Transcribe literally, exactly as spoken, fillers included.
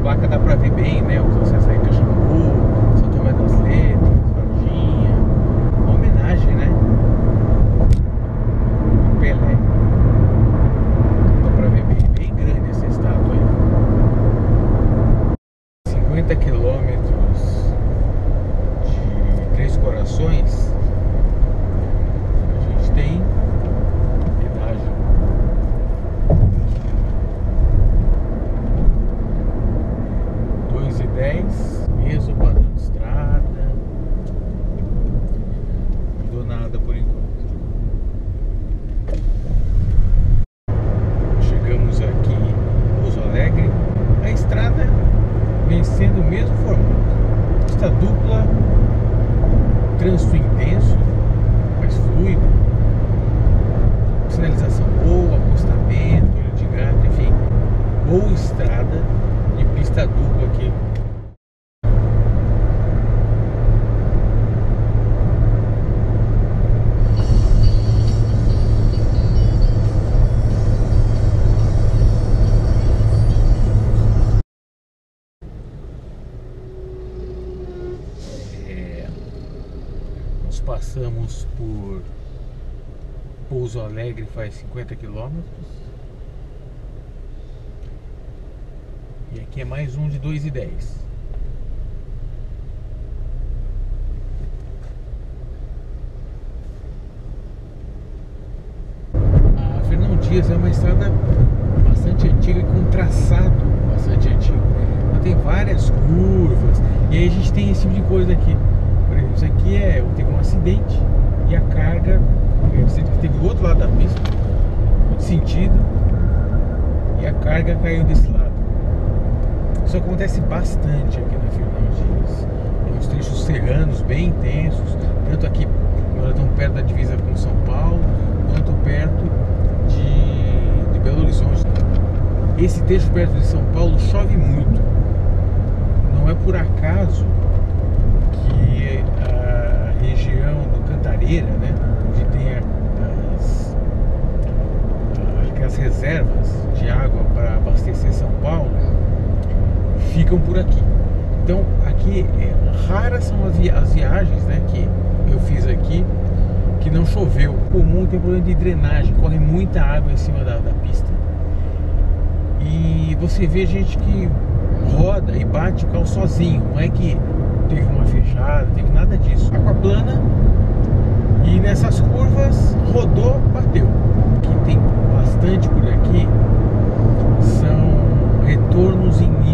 placa dá pra ver bem, né? Os acessos aí, Caxambu, São Tomé das Letras, Varginha. Uma homenagem, né? A Pelé. Dá pra ver bem, bem grande essa estátua aí. cinquenta quilômetros de Três Corações. A gente tem pedágio. dois e dez, mesmo padrão de estrada. Não mudou nada por enquanto. Chegamos aqui em Pouso Alegre. A estrada vem sendo o mesmo formato. Pista dupla, trânsito intenso, mais fluido, sinalização boa, acostamento, olho de gato, enfim, boa estrada de pista dupla aqui. Nós passamos por Pouso Alegre faz cinquenta quilômetros. E aqui é mais um de dois e dez. A Fernão Dias é uma estrada bastante antiga, com um traçado bastante antigo. Ela tem várias curvas. E aí a gente tem esse tipo de coisa aqui. Por exemplo, isso aqui é, teve um acidente e a carga, você teve do outro lado da pista, no sentido, e a carga caiu desse lado. Isso acontece bastante aqui na Fernão Dias. Tem uns trechos serranos bem intensos, tanto aqui, nós estamos perto da divisa com São Paulo, quanto perto de, de Belo Horizonte. Esse trecho perto de São Paulo chove muito. Não é por acaso que a região do Cantareira, né, onde tem as, aquelas reservas de água para abastecer São Paulo, ficam por aqui. Então aqui é, raras são as, via as viagens, né, que eu fiz aqui que não choveu. O comum tem problema de drenagem, corre muita água em cima da, da pista. E você vê gente que roda e bate o carro sozinho, não é que teve uma fechada, teve nada disso. Aquaplana, e nessas curvas rodou, bateu. O que tem bastante por aqui são retornos em